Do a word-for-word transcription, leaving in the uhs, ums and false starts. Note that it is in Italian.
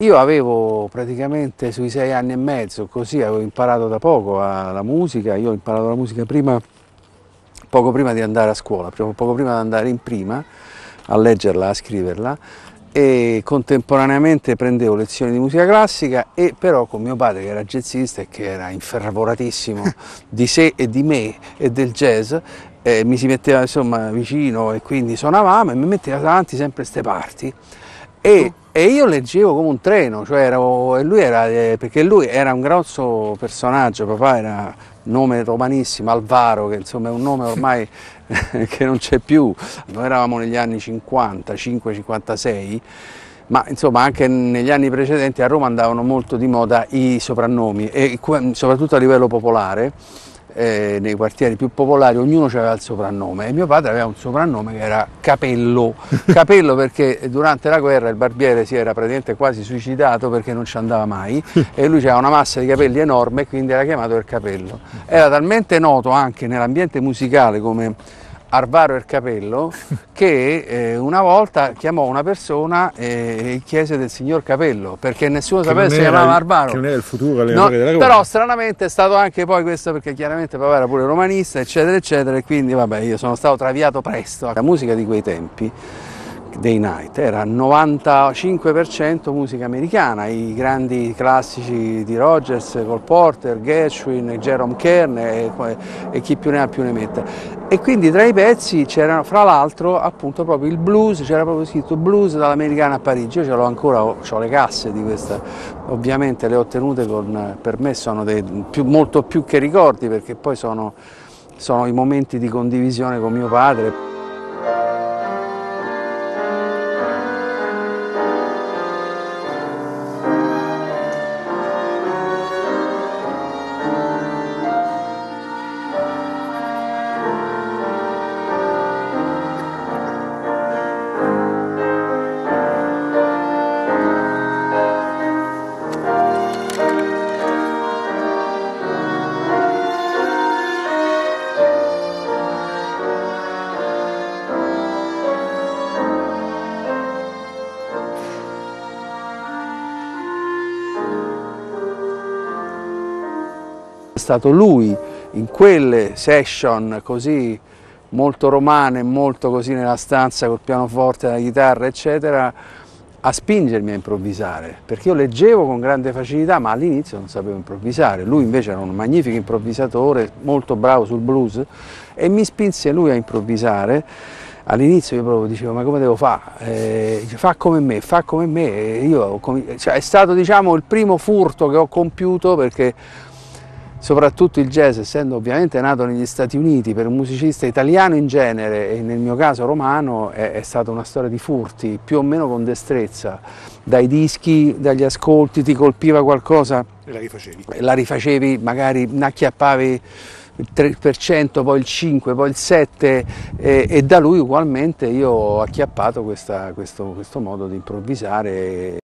Io avevo praticamente sui sei anni e mezzo, così avevo imparato da poco la musica. Io ho imparato la musica prima, poco prima di andare a scuola, poco prima di andare in prima a leggerla, a scriverla, e contemporaneamente prendevo lezioni di musica classica, e però con mio padre, che era jazzista e che era infervoratissimo di sé e di me e del jazz, eh, mi si metteva insomma vicino e quindi suonavamo e mi metteva davanti sempre queste parti. E, e io leggevo come un treno, cioè ero, e lui era, eh, perché lui era un grosso personaggio, papà era nome romanissimo, Alvaro, che insomma è un nome ormai che non c'è più. Noi eravamo negli anni cinquantacinque cinquantasei, ma insomma anche negli anni precedenti a Roma andavano molto di moda i soprannomi, e soprattutto a livello popolare. Eh, nei quartieri più popolari ognuno aveva il soprannome, e mio padre aveva un soprannome che era Capello. Capello perché durante la guerra il barbiere si era praticamente quasi suicidato perché non ci andava mai e lui aveva una massa di capelli enorme e quindi era chiamato il Capello. Era talmente noto anche nell'ambiente musicale come Arvaro il Capello che eh, una volta chiamò una persona e chiese del signor Capello, perché nessuno sapeva se si chiamava Arvaro. Che non era il futuro allenatore No, della Roma. però stranamente è stato anche poi questo, perché chiaramente papà era pure romanista, eccetera eccetera, e quindi vabbè, io sono stato traviato presto. La musica di quei tempi dei Night era novantacinque per cento musica americana, i grandi classici di Rogers, Cole Porter, Gershwin, Jerome Kern e, e chi più ne ha più ne metta. E quindi tra i pezzi c'erano, fra l'altro, appunto proprio il blues, c'era proprio scritto blues dall'americana a Parigi. Io ce l'ho ancora, ho, ho le casse di questa, ovviamente le ho tenute con, per me sono dei, più, molto più che ricordi, perché poi sono, sono i momenti di condivisione con mio padre. È stato lui in quelle session così molto romane, molto così nella stanza col pianoforte, la chitarra eccetera, a spingermi a improvvisare, perché io leggevo con grande facilità ma all'inizio non sapevo improvvisare. Lui invece era un magnifico improvvisatore, molto bravo sul blues, e mi spinse lui a improvvisare. All'inizio io proprio dicevo: ma come devo fare? Eh, fa come me, fa come me. E io, cioè, è stato, diciamo, il primo furto che ho compiuto, perché soprattutto il jazz, essendo ovviamente nato negli Stati Uniti, per un musicista italiano in genere e nel mio caso romano, è, è stata una storia di furti, più o meno con destrezza. Dai dischi, dagli ascolti, ti colpiva qualcosa E la rifacevi. la rifacevi, magari ne acchiappavi il tre per cento, poi il cinque per cento, poi il sette per cento, e, e da lui ugualmente io ho acchiappato questa, questo, questo modo di improvvisare.